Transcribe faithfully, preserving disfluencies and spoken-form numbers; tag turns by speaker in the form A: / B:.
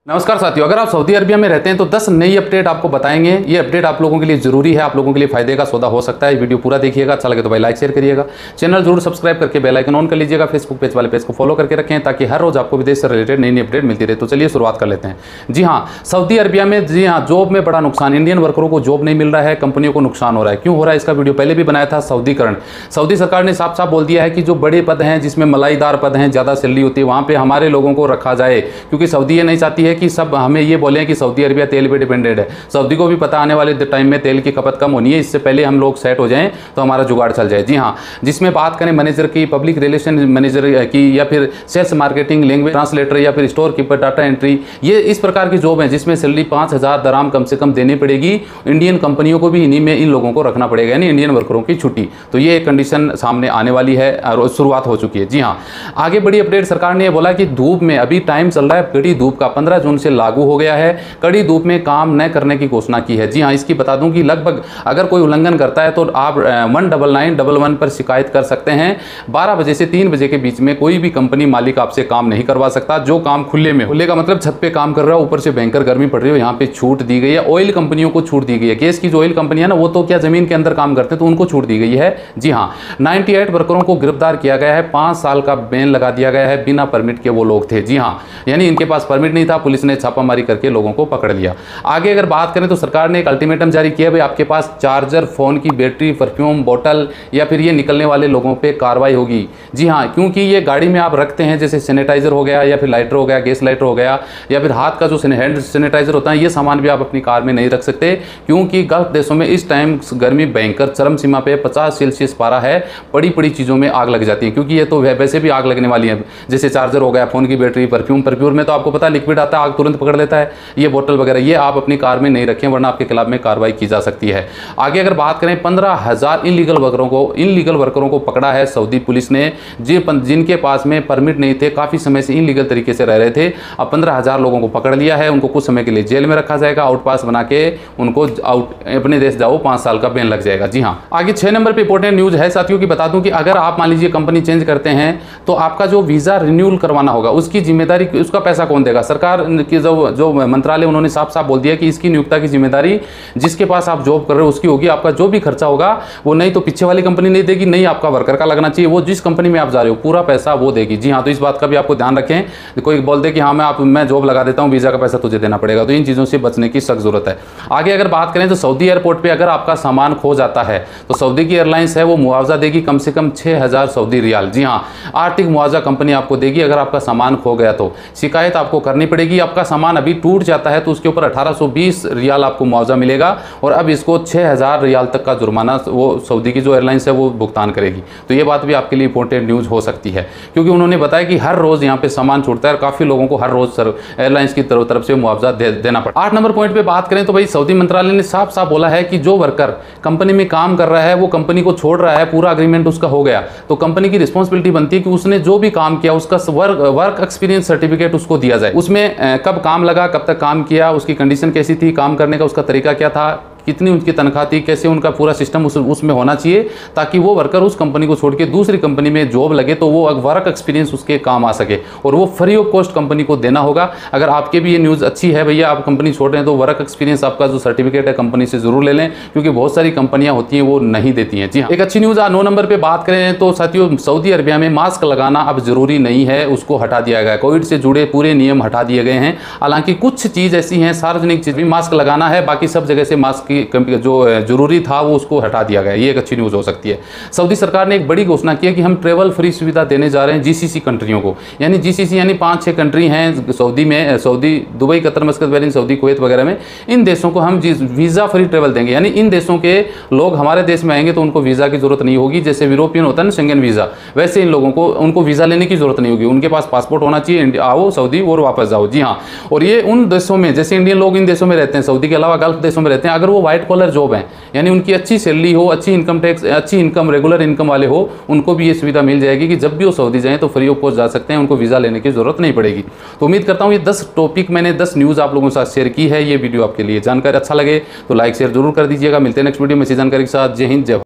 A: नमस्कार साथियों, अगर आप सऊदी अरबिया में रहते हैं तो दस नई अपडेट आपको बताएंगे। ये अपडेट आप लोगों के लिए जरूरी है, आप लोगों के लिए फायदे का सौदा हो सकता है। वीडियो पूरा देखिएगा, अच्छा लगे तो भाई लाइक शेयर करिएगा, चैनल जरूर सब्सक्राइब करके बेल आइकन ऑन कर लीजिएगा, फेसबुक पेज वाले पेज को फॉलो करके रखें ताकि हर रोज आपको विदेश से रिलेटेड नई नई अपडेट मिलती रहे। तो चलिए शुरुआत कर लेते हैं। जी हाँ, सऊदी अरबिया में जी हाँ जॉब में बड़ा नुकसान, इंडियन वर्करों को जॉब नहीं मिल रहा है, कंपनियों को नुकसान हो रहा है। क्यों हो रहा है इसका वीडियो पहले भी बनाया था। सऊदीकरण, सऊदी सरकार ने साफ साफ बोल दिया है कि जो बड़े पद हैं जिसमें मलाईदार पद हैं, ज़्यादा सैलरी होती है, वहाँ पे हमारे लोगों को रखा जाए, क्योंकि सऊदी ये नहीं चाहती है कि सब हमें ये बोले कि सऊदी अरबिया तेल पे डिपेंडेंट है। सऊदी को भी पता आने वाले टाइम में तेल की खपत कम होनी है, इससे पहले हम लोग सेट हो जाएं तो हमारा जुगाड़ चल जाए। जी हाँ, जिसमें बात करें मैनेजर की, पब्लिक रिलेशन मैनेजर की, या फिर सेल्स मार्केटिंग, लैंग्वेज ट्रांसलेटर, या फिर स्टोर कीपर, डाटा एंट्री, ये इस प्रकार की जॉब है जिसमें सैलरी पाँच हज़ार दराम कम से कम देनी पड़ेगी। इंडियन कंपनियों को भी इन्हीं में इन लोगों को रखना पड़ेगा, यानी इंडियन वर्करों की छुट्टी। तो ये एक कंडीशन सामने आने वाली है और शुरुआत हो चुकी है। जी हाँ, आगे बड़ी अपडेट, सरकार ने बोला कि धूप में अभी टाइम चल रहा है, कड़ी धूप का पंद्रह जून से लागू हो गया है। कड़ी धूप में काम न करने की घोषणा की है। जी हाँ, इसकी बता दूं कि लगभग अगर कोई उल्लंघन करता है तो आप one double nine double one पर शिकायत कर सकते हैं। बारह बजे से तीन बजे के बीच में कोई भी कंपनी मालिक आपसे काम नहीं करवा सकता। जो काम खुले में, खुले का मतलब छत पे काम कर रहा है, ऊपर से भयंकर गर्मी पड़ रही हो, यहाँ पे छूट दी गई है। ऑयल कंपनियों को छूट दी गई है। गैस की जो ऑयल कंपनियां ना, वो तो क्या जमीन के अंदर काम करते हैं, तो उनको छूट दी गई है। जी हाँ, अट्ठानवे वर्करों को गिरफ्तार किया गया है, पांच साल का बैन लगा दिया गया है। बिना परमिट के वो लोग थे। जी हाँ, यानी इनके पास परमिट नहीं था, पुलिस ने छापामारी करके लोगों को पकड़ लिया। आगे अगर बात करें तो सरकार ने एक अल्टीमेटम जारी किया, भाई आपके पास चार्जर, फोन की बैटरी, परफ्यूम बोतल या फिर ये निकलने वाले लोगों पे कार्रवाई होगी। जी हाँ, क्योंकि ये गाड़ी में आप रखते हैं, जैसे सैनिटाइजर हो गया, या फिर लाइटर हो गया, गैस लाइटर हो गया, या फिर हाथ का जो हैंड सैनिटाइजर होता है, ये सामान भी आप अपनी कार में नहीं रख सकते, क्योंकि गल्फ देशों में इस टाइम गर्मी भयंकर चरम सीमा पे पचास सेल्सियस पारा है। बड़ी बड़ी चीज़ों में आग लग जाती है, क्योंकि ये तो वैसे भी आग लगने वाली है। जैसे चार्जर हो गया, फोन की बैटरी, परफ्यूम, परफ्यूम में तो आपको पता है लिक्विड आता है, आग तुरंत पकड़ लेता है। ये बोतल वगैरह ये आप अपनी कार में नहीं रखें, वरना आपके खिलाफ में कार्रवाई की जा सकती है। आगे अगर बात करें, पंद्रह हजार इनलीगल वर्करों को इनलीगल वर्करों को पकड़ा है सऊदी पुलिस ने, जिनके पास में परमिट नहीं थे, काफी समय से इनलीगल तरीके से रह रहे थे। अब पंद्रह हजार लोगों को पकड़ लिया है, उनको कुछ समय के लिए जेल में रखा जाएगा, आउट पास बना के उनको आउट अपने देश जाओ, पांच साल का बैन लग जाएगा। जी हाँ, आगे छह नंबर पे इंपॉर्टेंट न्यूज है साथियों की, बता दूं कि अगर आप मान लीजिए कंपनी चेंज करते हैं तो आपका जो वीजा रिन्यूअल करवाना होगा, उसकी जिम्मेदारी, उसका पैसा कौन देगा? सरकार की जो जो मंत्रालय, उन्होंने साफ साफ बोल दिया कि इसकी नियोक्ता की जिम्मेदारी जिसके पास आप जॉब कर रहे हो उसकी होगी। आपका जो भी खर्चा होगा वो नहीं तो पीछे वाली कंपनी नहीं देगी, नहीं आपका वर्कर का लगना चाहिए, वो जिस कंपनी में आप जा रहे हो पूरा पैसा वो देगी। जी हाँ, तो इस बात का भी आपको ध्यान रखें। कोई बोल दे कि हाँ मैं आप मैं जॉब लगा देता हूँ, वीजा का पैसा तुझे देना पड़ेगा, तो इन चीज़ों से बचने की सख्त जरूरत है। आगे अगर बात करें तो सऊदी एयरपोर्ट पर अगर आपका सामान खो जाता है तो सऊदी की एयरलाइंस है वो मुआवजा देगी, कम से कम छः हज़ार सऊदी रियाल। जी हाँ, आर्थिक मुआवजा कंपनी आपको देगी अगर आपका सामान खो गया तो। शिकायत आपको करनी पड़ेगी। आपका सामान अभी टूट जाता है तो उसके ऊपर अठारह सौ बीस रियाल आपको मुआवजा मिलेगा, और अब इसको छः हज़ार रियाल तक का जुर्माना वो सऊदी की जो एयरलाइंस है वो भुगतान करेगी। तो ये बात भी आपके लिए इंपॉर्टेंट न्यूज़ हो सकती है, क्योंकि उन्होंने बताया कि हर रोज़ यहाँ पे सामान छूटता है और काफ़ी लोगों को हर रोज़ एयरलाइंस की तरफ तरफ से मुआवजा दे, देना पड़ता है। आठ नंबर पॉइंट पे बात करें तो भाई सऊदी मंत्रालय ने साफ साफ बोला है कि जो वर्कर कंपनी में काम कर रहा है, वो कंपनी को छोड़ रहा है, पूरा अग्रीमेंट उसका हो गया, तो कंपनी की रिस्पॉन्सिबिलिटी बनती है कि उसने जो भी काम किया उसका वर्क वर्क एक्सपीरियंस सर्टिफिकेट उसको दिया जाए। उसमें कब काम लगा, कब तक काम किया, उसकी कंडीशन कैसी थी, काम करने का उसका तरीका क्या था, कितनी उनकी तनख्वाह थी, कैसे उनका पूरा सिस्टम उस उसमें होना चाहिए, ताकि वो वर्कर उस कंपनी को छोड़ के दूसरी कंपनी में जॉब लगे तो वो वर्क एक्सपीरियंस उसके काम आ सके, और वो फ्री ऑफ कॉस्ट कंपनी को देना होगा। अगर आपके भी ये न्यूज़ अच्छी है भैया, आप कंपनी छोड़ रहे हैं, तो वर्क एक्सपीरियंस आपका जो सर्टिफिकेट है कंपनी से जरूर ले लें, क्योंकि बहुत सारी कंपनियां होती हैं वो नहीं देती हैं। जी हाँ, एक अच्छी न्यूज़ नौ नंबर पर बात करें तो साथियों, सऊदी अरबिया में मास्क लगाना अब जरूरी नहीं है, उसको हटा दिया गया है। कोविड से जुड़े पूरे नियम हटा दिए गए हैं। हालांकि कुछ चीज़ ऐसी हैं, सार्वजनिक चीज़ भी मास्क लगाना है, बाकी सब जगह से मास्क की जो जरूरी था वो उसको हटा दिया गया। ये एक अच्छी न्यूज़ हो सकती है। सऊदी सरकार ने एक बड़ी घोषणा की है कि हम ट्रेवल फ्री सुविधा देने जा रहे हैं जीसीसी कंट्रियों को, यानी जीसीसी यानी पांच छह कंट्री हैं सऊदी में, Saudi, Dubai, Qatar, Muscat, Bahrain, Saudi, Kuwait वगैरह में। इन देशों को हम वीज़ा फ्री ट्रेवल देंगे, यानी इन देशों के लोग हमारे देश में आएंगे तो उनको वीज़ा की जरूरत नहीं होगी। जैसे यूरोपियन होता है ना शेंगन वीज़ा, वैसे इन लोगों को उनको वीज़ा लेने की जरूरत नहीं होगी। उनके पास पासपोर्ट होना चाहिए, आओ सऊदी और वापस जाओ। जी हाँ, और ये उन देशों में, जैसे इंडियन लोग इन देशों में रहते हैं, सऊदी के अलावा गल्फ देशों में रहते हैं, अगर वो व्हाइट कॉलर जॉब है, यानी उनकी अच्छी सैलरी हो, अच्छी इनकम टैक्स, अच्छी इनकम, रेगुलर इनकम वाले हो, उनको भी ये सुविधा मिल जाएगी कि जब भी वो सऊदी जाएं तो फ्री ऑफ कॉस्ट जा सकते हैं, उनको वीज़ा लेने की जरूरत नहीं पड़ेगी। तो उम्मीद करता हूँ ये दस टॉपिक मैंने दस न्यूज़ आप लोगों के साथ शेयर की है। ये वीडियो आपके लिए जानकारी अच्छा लगे तो लाइक शेयर जरूर कर दीजिएगा। मिलते हैं नेक्स्ट वीडियो में इसी जानकारी के साथ। जय हिंद, जय भारत।